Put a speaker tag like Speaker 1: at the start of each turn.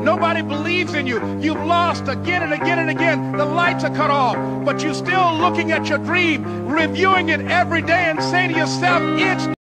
Speaker 1: Nobody believes in you. You've lost again and again and again. The lights are cut off, but you're still looking at your dream, reviewing it every day and saying to yourself, it's